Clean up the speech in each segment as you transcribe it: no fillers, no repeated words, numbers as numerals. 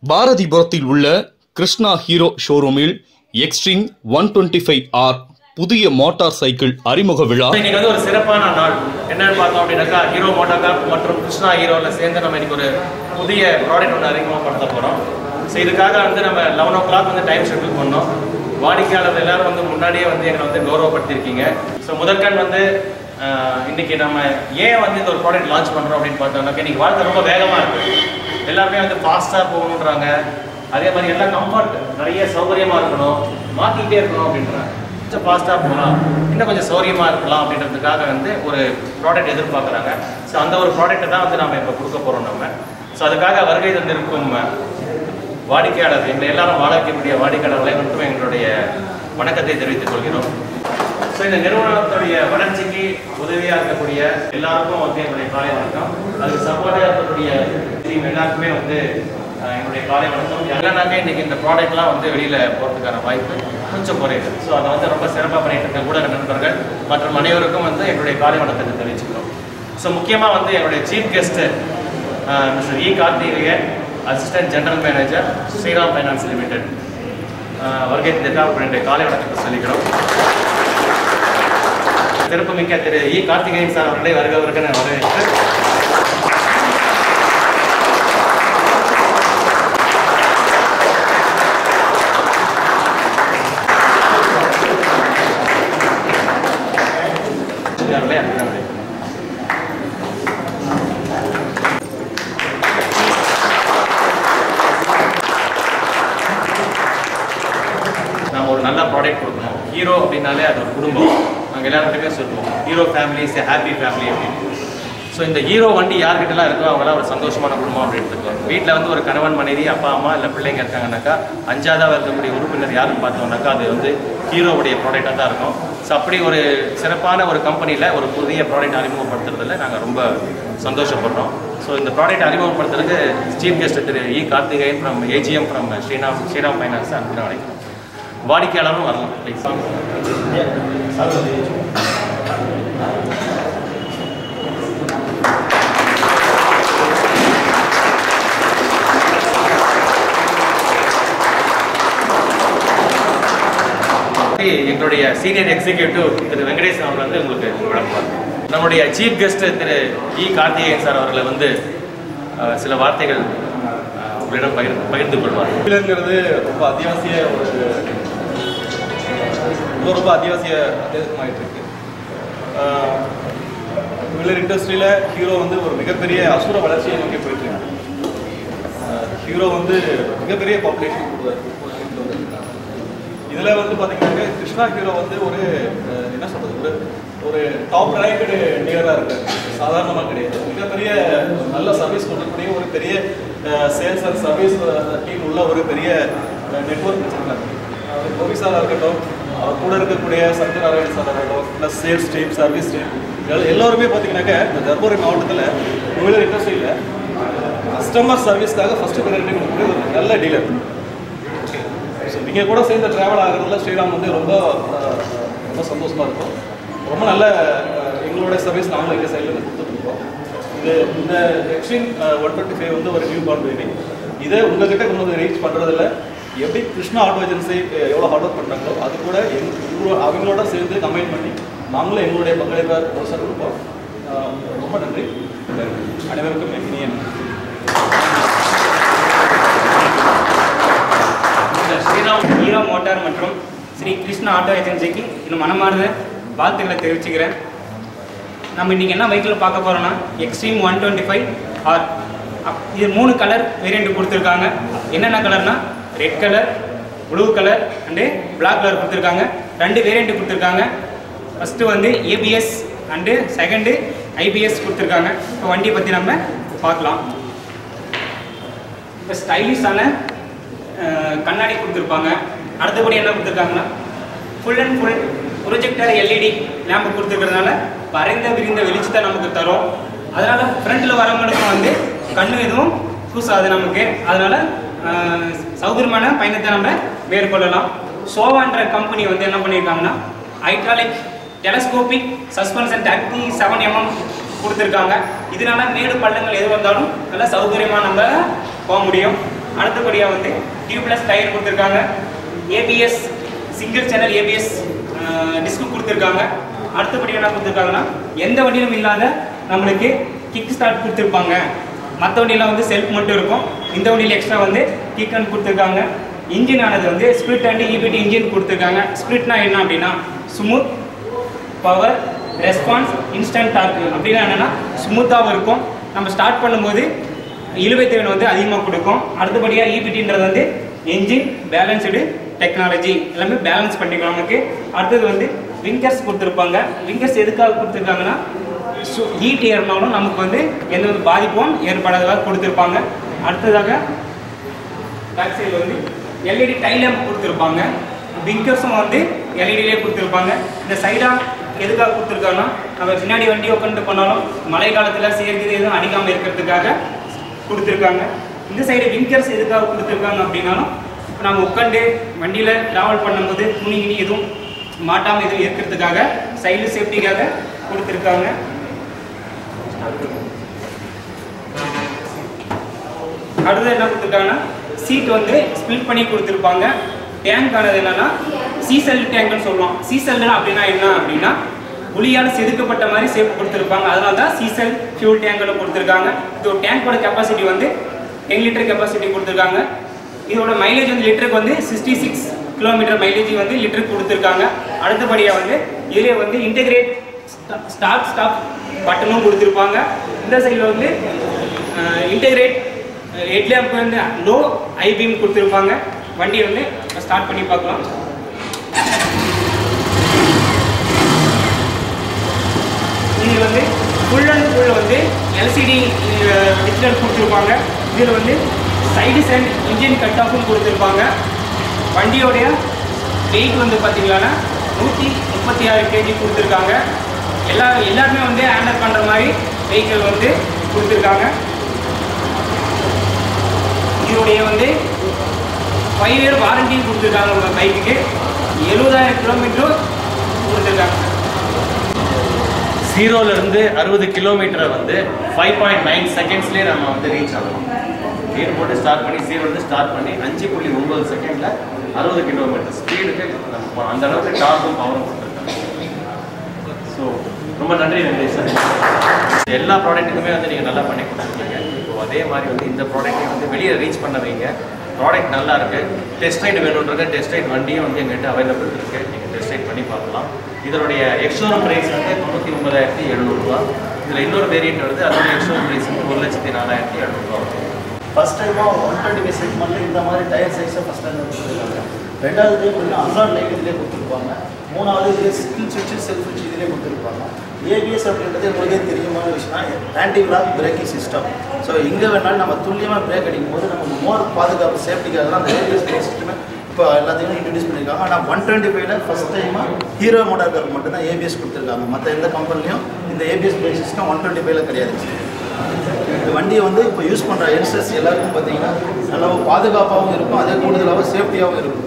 பாரதிபுரத்தில் உள்ள கிருஷ்ணா ஹீரோ ஷோரூமில் extreme 125R புதிய மோட்டார் சைக்கிள் அறிமுக விழா. இன்னைக்கு வந்து ஒரு சிறப்பான நாள். என்னன்னு பார்த்தோம் அப்படின்னாக்கா, ஹீரோ மோட்டோகார்ப் மற்றும் கிருஷ்ணா ஹீரோவில் சேர்ந்து நம்ம இன்னைக்கு ஒரு புதிய ப்ராடக்ட் ஒன்று அறிமுகப்படுத்த போகிறோம். ஸோ இதுக்காக வந்து நம்ம 11 o'clock வந்து டைம் ஷெட்யூல் பண்ணோம். வாடிக்கையாளர் எல்லாரும் வந்து முன்னாடியே வந்து எங்களை வந்து கௌரவப்படுத்தியிருக்கீங்க. ஸோ முதற்கண் வந்து இன்னைக்கு நம்ம ஏன் வந்து இந்த ஒரு ப்ராடக்ட் லான்ச் பண்ணுறோம் அப்படின்னு பார்த்தோம்னாக்கா, இன்னைக்கு வாழ்க்கை ரொம்ப வேகமாக இருக்குது. எல்லாருமே வந்து ஃபாஸ்ட்டாக போகணுன்றாங்க. அதே மாதிரி எல்லாம் கம்ஃபர்ட், நிறைய சௌகரியமாக இருக்கணும், மாற்றிக்கிட்டே இருக்கணும் அப்படின்றாங்க. கொஞ்சம் ஃபாஸ்ட்டாக போகலாம், இன்னும் கொஞ்சம் சௌகரியமாக இருக்கலாம் அப்படின்றதுக்காக வந்து ஒரு ப்ராடக்ட் எதிர்பார்க்குறாங்க. ஸோ அந்த ஒரு ப்ராடக்ட்டை தான் வந்து நம்ம இப்போ கொடுக்க போகிறோம் நம்ம. ஸோ அதுக்காக வருகை தந்திருக்கும் வாடிக்கையாளர், எங்களை எல்லாரும் வாழ வைக்கக்கூடிய வாடிக்கையாளர்களை மட்டும் எங்களுடைய வணக்கத்தை தெரிவித்துக் கொள்கிறோம். ஸோ இந்த நிறுவனத்துடைய வளர்ச்சிக்கு உதவியாக இருக்கக்கூடிய எல்லாருக்கும் வந்து எங்களுடைய காலை வணக்கம். அதுக்கு சப்போர்ட்டாக இருக்கக்கூடிய டீம் எல்லாருக்குமே வந்து எங்களுடைய காலை வணக்கம். என்னன்னாக்கா இன்னைக்கு இந்த ப்ராடக்ட்லாம் வந்து வெளியில் போகிறதுக்கான வாய்ப்பு கொஞ்சம் குறையுது. ஸோ அதை வந்து ரொம்ப சிறப்பாக பண்ணிட்டு இருக்க ஊடக நண்பர்கள் மற்றும் அனைவருக்கும் வந்து எங்களுடைய காலை வணக்கத்தை தெரிவிச்சுக்கிறோம். ஸோ முக்கியமாக வந்து எங்களுடைய chief guest mister E. Karthikeyan, assistant general manager, Sriram finance limited வருகை தந்திருக்கார். காலை வணக்கத்தை சொல்லிக்கிறோம். சிறப்புமிக்க திரு இ. கார்த்திகேயன் சார் அவர்களை வருகிறவருக்கு நான் வரவேற்று நாம் ஒரு நல்ல ப்ராடக்ட் கொடுக்கணும். ஹீரோ அப்படின்னாலே அது ஒரு குடும்பம். நாங்கள் எல்லாருக்கிட்டே சொல்லுவோம், Hero family is a happy family அப்படின்னு. ஸோ இந்த ஹீரோ வண்டி யார்கிட்டலாம் இருக்கோ அவங்களாம் ஒரு சந்தோஷமான குடும்பம் அப்படின்னு இருக்கோம். வீட்டில் வந்து ஒரு கணவன், மனைவி, அப்பா, அம்மா இல்லை பிள்ளைங்க இருக்காங்கன்னாக்கா, அஞ்சாவதாக இருக்கக்கூடிய உறுப்பினர் யாருன்னு பார்த்தோம்னாக்கா அது வந்து ஹீரோவுடைய ப்ராடக்டாக தான் இருக்கும். ஸோ அப்படி ஒரு சிறப்பான ஒரு கம்பெனியில் ஒரு புதிய ப்ராடக்ட் அறிமுகப்படுத்துறதுல நாங்கள் ரொம்ப சந்தோஷப்படுறோம். ஸோ இந்த ப்ராடக்ட் அறிமுகப்படுத்துறதுக்கு chief guest Thiru E. Karthikeyan from AGM from Sriram finance அனுப்பின வரைக்கும் வாடிக்கையாளரும் வரலாம். எங்களுடைய சீனியர் எக்ஸிக்யூட்டிவ் திரு வெங்கடேசன் அவர்கள் வந்து உங்களுக்கு வழங்குவார். நம்முடைய chief guest Thiru E. Karthikeyan sir அவர்களை வந்து சில வார்த்தைகள் உங்களிடம் பகிர்ந்து கொள்வார். டூவீலருங்கிறது ரொம்ப அத்தியாவசிய அத்தியாவசியமாயிட்டு இருக்கு. டூவீலர் இண்டஸ்ட்ரியில் ஹீரோ வந்து ஒரு மிகப்பெரிய அசுர வளர்ச்சியை நோக்கி போயிட்டு இருக்கு. ஹீரோ வந்து மிகப்பெரிய பாப்புலேஷன் கொடுக்குறாரு. இதில் வந்து பார்த்தீங்கன்னா கிருஷ்ணா ஹீரோ வந்து ஒரு என்ன சொல்கிறது, ஒரு டாப் ரேங்கடு டீலராக இருக்காரு. சாதாரணமாக கிடையாது. மிகப்பெரிய நல்ல சர்வீஸ் கொடுக்கக்கூடிய ஒரு பெரிய சேல்ஸ் அண்ட் சர்வீஸ் டீம் உள்ள ஒரு பெரிய நெட்வொர்க் வச்சுருக்காங்க. கோவி சாராக இருக்கட்டும், அவர் கூட இருக்கக்கூடிய சங்கர் நாராயண் சாராக இருக்கட்டும், plus sales team, service team, எல்லோருமே பார்த்தீங்கன்னாக்கா இந்த தர்மபுரி மாவட்டத்தில் டூவீலர் இண்டஸ்ட்ரியில் கஸ்டமர் சர்வீஸ்க்காக ஃபஸ்ட்டு ப்ரையாரிட்டி கொடுக்கக்கூடிய ஒரு நல்ல டீலர். ஸோ நீங்கள் கூட சேர்ந்து ட்ராவல் ஆகிறதுல ஸ்ரீராம் வந்து ரொம்ப சந்தோஷமாக இருக்கும். ரொம்ப நல்ல எங்களோட சர்வீஸ் நாங்களும் எங்கள் சைடில் கொடுத்துட்ருக்கோம். இந்த எக்ஸ்ட்ரீம் 125 வந்து ஒரு நியூ பார்ன் பேபி. இதை உங்கள்கிட்ட கொண்டு வந்து ரீச் பண்ணுறதில்ல எப்படி கிருஷ்ணா ஆட்டோ ஏஜென்சி எவ்வளோ ஹார்ட் ஒர்க் பண்ணுறாங்களோ அது கூட அவங்களோட சேர்ந்து கம்பைன் பண்ணி நாங்களும் எங்களுடைய பங்களிப்பை ப்ரோசர் கொடுப்போம். ரொம்ப நன்றி. அனைவருக்கும் இனிய ஸ்ரீராம் ஹீரோ மோட்டார் மற்றும் ஸ்ரீ கிருஷ்ணா ஆட்டோ ஏஜென்சிக்கு இன்னும் மனமார்ந்த வாழ்த்துக்களை தெரிவிச்சுக்கிறேன். நம்ம இன்றைக்கி என்ன வெஹிக்கிள் பார்க்க போகிறோன்னா எக்ஸ்ட்ரீம் 125R. இது 3 கலர் வேரியண்ட் கொடுத்துருக்காங்க. என்னென்ன கலர்னா red colour, blue colour and black colour கொடுத்துருக்காங்க. 2 வேரியண்ட் கொடுத்துருக்காங்க. ஃபஸ்ட்டு வந்து ஏபிஎஸ் அண்டு செகண்டு ஐபிஎஸ் கொடுத்துருக்காங்க. இப்போ வண்டியை பற்றி நம்ம பார்க்கலாம். இப்போ ஸ்டைலிஷான கண்ணாடி கொடுத்துருப்பாங்க. அடுத்தபடி என்ன கொடுத்துருக்காங்கன்னா full and full projector LED lamp கொடுத்துருக்கிறதுனால வரைந்த விரிந்த வெளிச்சத்தை நமக்கு தரும். அதனால் ஃப்ரண்ட்டில் வரவங்களுக்கும் வந்து கண்ணு எதுவும் கூசாது நமக்கு. அதனால் சௌகரியமான பயணத்தை நம்ம மேற்கொள்ளலாம். சோவான்ற கம்பெனி வந்து என்ன பண்ணியிருக்காங்கன்னா ஹைட்ராலிக் டெலஸ்கோபிக் சஸ்பென்ஷன் 37mm கொடுத்துருக்காங்க. இதனால மேடு பள்ளங்கள் எது வந்தாலும் நல்லா சௌகரியமாக நம்ம போக முடியும். அடுத்தபடியாக வந்து டியூப்லெஸ் டயர் கொடுத்துருக்காங்க. ABS single channel ABS disc கொடுத்துருக்காங்க. அடுத்தபடியாக என்ன கொடுத்துருக்காங்கன்னா எந்த வண்டியிலும் இல்லாத நம்மளுக்கு கிக் ஸ்டார்ட் கொடுத்துருப்பாங்க. மற்ற வண்டியெலாம் வந்து செல்ஃப் மட்டும் இருக்கும். இந்த வண்டியில் எக்ஸ்ட்ரா வந்து கிக் அண்ட் கொடுத்துருக்காங்க. இன்ஜின் ஆனது வந்து ஸ்பிளிட் அண்ட் இபிடி இன்ஜின் கொடுத்துருக்காங்க. ஸ்பிளிட்னா என்ன அப்படின்னா smooth, power, response, instant torque. அப்படின்னா என்னென்னா ஸ்மூத்தாகவும் இருக்கும். நம்ம ஸ்டார்ட் பண்ணும்போது இழுவைத்திறன் வந்து அதிகமாக கொடுக்கும். அடுத்தபடியாக இபிடின்றது வந்து என்ஜின் பேலன்ஸ்டு டெக்னாலஜி, எல்லாமே பேலன்ஸ் பண்ணிக்கலாம் நமக்கு. அடுத்தது வந்து விங்கர்ஸ் கொடுத்துருப்பாங்க. விங்கர்ஸ் எதுக்காக கொடுத்துருக்காங்கன்னா ஹீட் ஏறினாலும் நமக்கு வந்து எந்த ஒரு பாதிப்பும் ஏற்படாததாக கொடுத்துருப்பாங்க. அடுத்ததாக பேக் சைடில் வந்து எல்இடி டைல் லேம்ப் கொடுத்துருப்பாங்க. விங்கர்ஸும் வந்து எல்இடியிலே கொடுத்துருப்பாங்க. இந்த சைடாக எதுக்காக கொடுத்துருக்காங்கன்னா நம்ம பின்னாடி வண்டி உட்காந்து பண்ணாலும் மழை காலத்தில் சேர்க்கிறது எதுவும் அடிக்காமல் இருக்கிறதுக்காக கொடுத்துருக்காங்க. இந்த சைடு விங்கர்ஸ் எதுக்காக கொடுத்துருக்காங்க அப்படின்னாலும் இப்போ நம்ம உட்காந்து வண்டியில் ட்ராவல் பண்ணும்போது துணி எதுவும் மாட்டாமல் எதுவும் இருக்கிறதுக்காக சைடு சேஃப்டிக்காக கொடுத்துருக்காங்க. அடுத்தது என்ன கொடுத்துருக்காங்கன்னா சீட் வந்து ஸ்பிளிட் பண்ணி கொடுத்துருப்பாங்க. டேங்க் ஆனது என்னன்னா சீசல் டேங்க்னு சொல்லுவோம். சீசல்னா அப்படின்னா என்ன அப்படின்னா ஒளியால் செதுக்கப்பட்ட மாதிரி சேஃப் கொடுத்துருப்பாங்க. அதனால தான் சீசல் ஃபியூல் டேங்க்னு கொடுத்துருக்காங்க. இதோட டேங்கோட கெப்பாசிட்டி வந்து 10 லிட்டர் கெப்பாசிட்டி கொடுத்துருக்காங்க. இதோட மைலேஜ் வந்து லிட்டருக்கு வந்து 66 கிலோமீட்டர் மைலேஜ் வந்து லிட்டருக்கு கொடுத்துருக்காங்க. அடுத்தபடியாக வந்து இதிலே வந்து இன்டெகிரேட் ஸ்டார்ட் ஸ்டாப் பட்டனும் கொடுத்துருப்பாங்க. இந்த சைடில் வந்து இன்டெகிரேட் ஹெட்லேம்ப் வந்து லோ ஐபீம் கொடுத்துருப்பாங்க. வண்டியை வந்து ஸ்டார்ட் பண்ணி பார்க்கலாம். இது வந்து ஃபுல் அண்ட் ஃபுல் வந்து எல்சிடி டிஜிட்டல் கொடுத்துருப்பாங்க. இதில் வந்து சைடு அண்ட் இன்ஜின் கட் ஆஃபும் கொடுத்துருப்பாங்க. வண்டியோடைய வெயிட் வந்து பார்த்தீங்கன்னா 136 கேஜி கொடுத்துருக்காங்க. எல்லாருமே வந்து ஹேண்டில் பண்ணுற மாதிரி வெஹிக்கிள் வந்து கொடுத்துருக்காங்க. இதோடைய வந்து 5 இயர் வாரண்டி கொடுத்துருக்காங்க. உங்கள் பைக்குக்கு 70,000 கிலோமீட்டரும் கொடுத்துருக்காங்க. 0லேருந்து 60 கிலோமீட்டரை வந்து 5.9 செகண்ட்ஸ்லேயே நம்ம வந்து ரீச் ஆகலாம். கீர் போட்டு ஸ்டார்ட் பண்ணி 0லேருந்து ஸ்டார்ட் பண்ணி 5.9 செகண்டில் 60 கிலோமீட்டர் ஸ்பீடுக்கு நம்ம அந்த அளவுக்கு டார்க்கும் பவரும் கொடுத்துருக்காங்க. ஸோ ரொம்ப நன்றி வெங்கடேஷ் சார். எல்லா ப்ராடக்ட்டுக்குமே வந்து நீங்கள் நல்லா பண்ணி கொடுத்துருக்கீங்க. இப்போ அதே மாதிரி வந்து இந்த ப்ராடக்ட்டை வந்து வெளியே ரீச் பண்ண வைங்க. ப்ராடக்ட் நல்லா இருக்குது. டெஸ்ட் ரைட் வேணுன்றது டெஸ்ட் ரைட் வண்டியும் வந்து எங்கள்கிட்ட அவைலபிள் இருக்குது. நீங்கள் டெஸ்ட் ரைட் பண்ணி பார்க்கலாம். இதனுடைய எக்ஸ்ஷோரூம் ப்ரைஸ் வந்து 99,700 ரூபா. இதில் இன்னொரு வேரியண்ட் வருது. அதோட எக்ஸ்ஷோரூம் ப்ரைஸ் வந்து 1,04,700 ரூபா. ஃபஸ்ட் டைமாக 125 செக்மெண்ட்டில் இந்த மாதிரி டயர் சைஸை ஃபஸ்ட் டைம் கொடுத்துருக்காங்க. ரெண்டாவது டைம் வந்து அன்லாட் லைட் இதிலே கொடுத்துருப்பாங்க. மூணாவது இதிலே ஸ்கில் சுவிட்சு செல்ஃப் சுவிட்ச் இதிலே கொடுத்துருப்பாங்க. ஏபிஎஸ் அப்படின்றது உங்களுக்கே தெரியுமான விஷயம். Anti lock braking system. So எங்கே வேணாலும் நம்ம துல்லியமாக பிரேக் அடிக்கும் போது நமக்கு மோர் பாதுகாப்பு சேஃப்டிக்காக தான் அந்த ஏபிஎஸ் பிரேக் சிஸ்டமே இப்போ எல்லாத்தையும் இன்ட்ரடியூஸ் பண்ணியிருக்காங்க. ஆனால் 125ல ஃபஸ்ட் டைமாக ஹீரோ மோட்டாருக்கு மட்டும்தான் ஏபிஎஸ் கொடுத்துருக்காங்க. மற்ற எந்த கம்பெனிலையும் இந்த ஏபிஎஸ் பிரேக் சிஸ்டம் 125ல கிடையாது. இந்த வண்டியை வந்து இப்போ யூஸ் பண்ணுற யங்ஸ்டர்ஸ் எல்லாருக்கும் பார்த்தீங்கன்னா நல்லா பாதுகாப்பாகவும் இருக்கும், அதே கூடுதலாகவும் சேஃப்டியாகவும் இருக்கும்.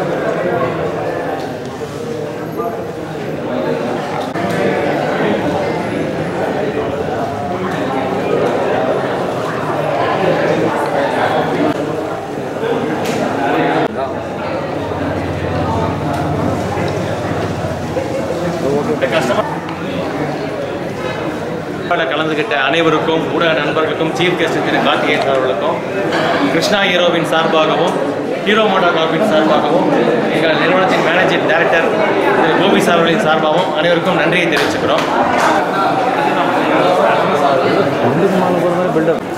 கலந்துகிட்ட அனைவருக்கும் ஊடக நண்பர்களுக்கும் சீஃப் கெஸ்ட் திரு கார்த்திகேயன் அவர்களுக்கும் கிருஷ்ணா ஹீரோவின் சார்பாகவும் ஹீரோ மோட்டார் கார்ப்பின் சார்பாகவும் எங்கள் நிறுவனத்தின் மேனேஜிங் டைரக்டர் திரு கோபி சார்களின் சார்பாகவும் அனைவருக்கும் நன்றியை தெரிவிச்சுக்கிறோம்.